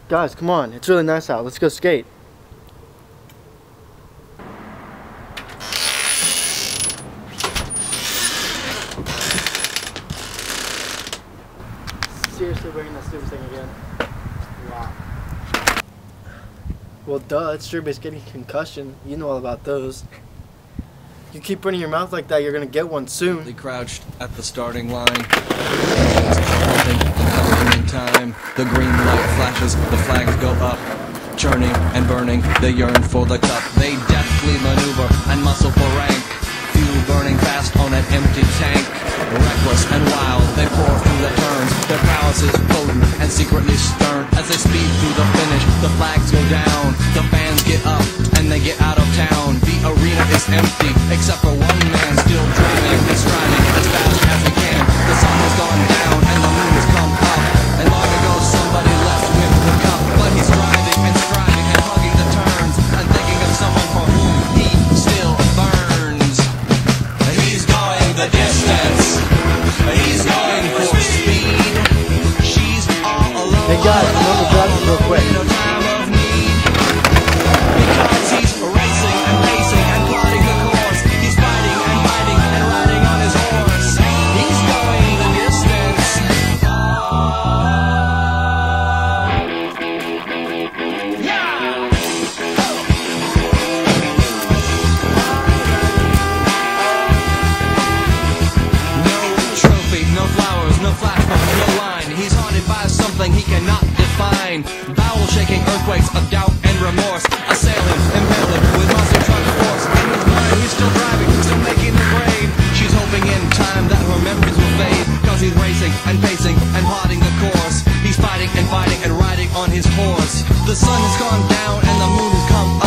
Guys, come on. It's really nice out. Let's go skate. Seriously wearing that stupid thing again? Wow. Well, duh. It's Strawberry's getting concussion. You know all about those. You keep running your mouth like that, you're gonna get one soon. They crouched at the starting line. Holding in time. The green light flashes, the flags go up. Churning and burning, they yearn for the cup. They deftly maneuver and muscle for rank. Fuel burning fast on an empty tank. Reckless and wild, they pour through the turns. Their prowess is potent and secretly stern. As they speed through the finish, the flags go down. The fans get up and they get out of town. The arena is empty, except for one man still driving and striding as fast as he can. The sun has gone down and the moon has come up. And long ago somebody left with the cup, but he's driving and striding and hugging the turns and thinking of someone for whom he still burns. He's going the distance. He's going for speed. She's all alone. Hey guys, I'm on the drive real quick. No time of need. Because he's racing and pacing and plotting the course. He's fighting and fighting and riding on his horse. He's going the distance. Yeah! No trophy, no flowers, no flashback, no line. He's haunted by something he cannot define. Bowel-shaking earthquakes of doubt and remorse assail him, impale him with monster truck force. In his mind, he's still driving, still making the grade. She's hoping in time that her memories will fade, cause he's racing and pacing and plotting the course. He's fighting and fighting and riding on his horse. The sun has gone down and the moon has come up.